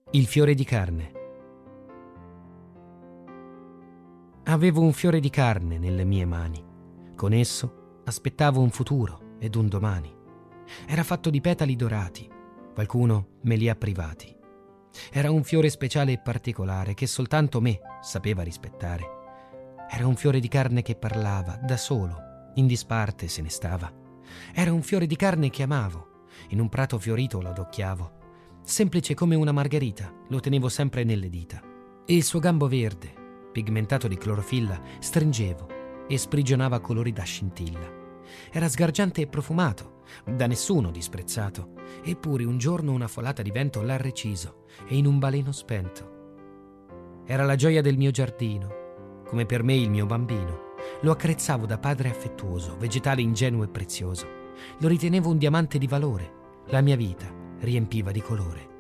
Il fiore di carne. Avevo un fiore di carne nelle mie mani. Con esso aspettavo un futuro ed un domani. Era fatto di petali dorati. Qualcuno me li ha privati. Era un fiore speciale e particolare che soltanto me sapeva rispettare. Era un fiore di carne che parlava da solo, in disparte se ne stava. Era un fiore di carne che amavo. In un prato fiorito lo adocchiavo. Semplice come una margherita, lo tenevo sempre nelle dita. E il suo gambo verde, pigmentato di clorofilla, stringevo e sprigionava colori da scintilla. Era sgargiante e profumato, da nessuno disprezzato. Eppure un giorno una folata di vento l'ha reciso e in un baleno spento. Era la gioia del mio giardino, come per me il mio bambino. Lo accarezzavo da padre affettuoso, vegetale ingenuo e prezioso. Lo ritenevo un diamante di valore. La mia vita riempiva di colore.